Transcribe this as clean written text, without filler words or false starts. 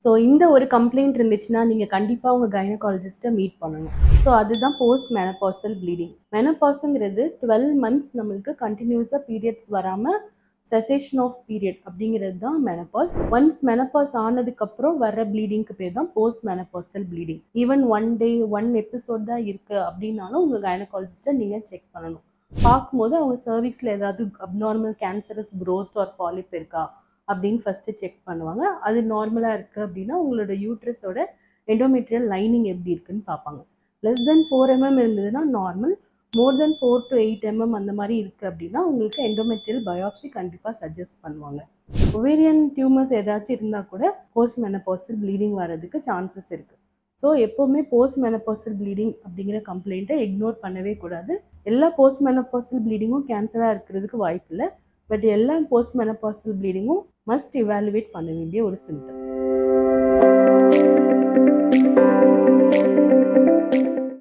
So இந்த ஒரு complaint இருந்துச்சுன்னா நீங்கள் கண்டிப்பாக உங்கள் கைனகாலஜிஸ்ட்டை மீட் பண்ணணும். ஸோ அதுதான் போஸ்ட் மெனபாசல் ப்ளீடிங். மெனபாஸ்ங்கிறது 12 மந்த்ஸ் நம்மளுக்கு கண்டினியூஸாக பீரியட்ஸ் வராமல் செசேஷன் ஆஃப் பீரியட் அப்படிங்கிறது தான் மெனபாஸ். ஒன்ஸ் மெனபாஸ் ஆனதுக்கப்புறம் வர ப்ளீடிங்க்கு பேர் தான் post menopausal bleeding. Even 1 day 1 episode தான் இருக்குது அப்படின்னாலும் உங்கள் கைனகாலஜிஸ்ட்டை நீங்கள் செக் பண்ணணும். பார்க்கும்போது அவங்க சர்விக்ஸில் ஏதாவது abnormal cancerous growth or polyp இருக்கா அப்படின்னு ஃபஸ்ட்டு செக் பண்ணுவாங்க. அது நார்மலாக இருக்குது அப்படின்னா உங்களோட யூட்ரஸோட எண்டோமெட்ரியல் லைனிங் எப்படி இருக்குன்னு பார்ப்பாங்க. லெஸ் தென் 4 mm இருந்ததுன்னா normal, more than 4 to 8 mm அந்த மாதிரி இருக்குது அப்படின்னா உங்களுக்கு எண்டோமெட்ரியல் பயாப்சி கண்டிப்பாக சஜஸ்ட் பண்ணுவாங்க. ஒவேரியன் டியூமர்ஸ் ஏதாச்சும் இருந்தால் கூட போஸ்ட் மெனபாசல் ப்ளீடிங் வரதுக்கு சான்சஸ் இருக்குது. ஸோ எப்போவுமே போஸ்ட் மெனபாசல் ப்ளீடிங் அப்படிங்கிற கம்ப்ளைண்ட்டை இக்னோர் பண்ணவே கூடாது. எல்லா போஸ்ட் மெனபாசல் ப்ளீடிங்கும் கேன்சராக இருக்கிறதுக்கு வாய்ப்பு இல்லை. பட் எல்லா போஸ்ட் மெனபாசல் ப்ளீடிங்கும் மஸ்ட் இவாலுவேட் பண்ண வேண்டிய ஒரு சிம்டம்.